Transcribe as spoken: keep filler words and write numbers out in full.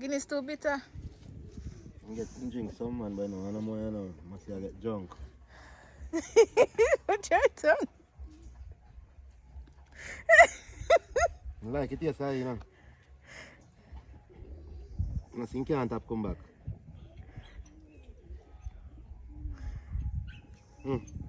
Guinness too bitter. I get to drink some man, but no, I don't know, you know. Must I get drunk. What's your tongue? I like it, yes, you know. I think you can't have come back. Mm.